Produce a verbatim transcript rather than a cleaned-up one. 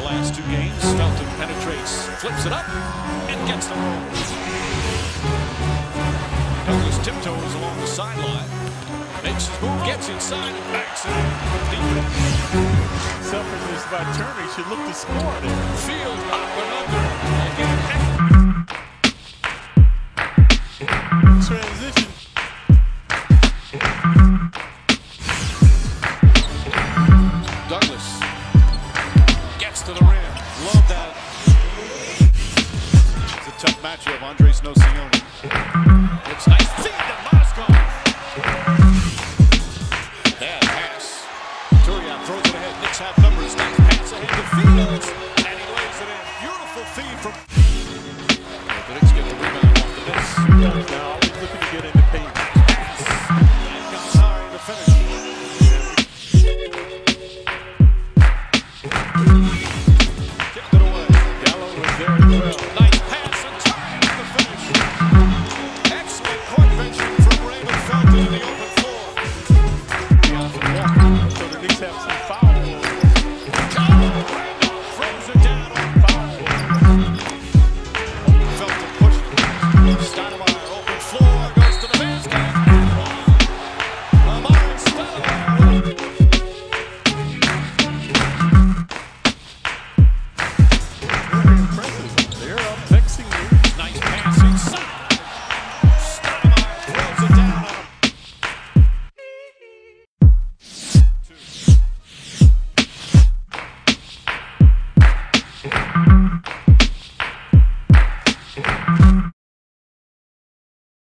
last two games. Felton penetrates, flips it up, and gets the roll. Douglas tiptoes along the sideline, makes his move, gets inside, and backs it in. Selfishness by Turner. He should look to score there. Field up and under. Again, transition. Douglas gets to the rim. Love that. It's a tough matchup. Andres Nocioni. It's nice feed to Mozgov. Bad pass. Turian throws it ahead. Knicks have numbers. Nice pass ahead to Fields. And he lays it in. Beautiful feed from. The Knicks get the rebound off the miss. Now always looking to get in the paint. Pass. And got high to finish. Kicked it away. Gallo was there as well. Nice pass and time to finish. Excellent court benching from Raymond Felton in the open floor. DeAndre Walker. So the Knicks have some fouls. Randolph throws it down on foul. Felton pushed it. Stoudemire open floor, goes to the basket. Amari Stoudemire. Very impressive.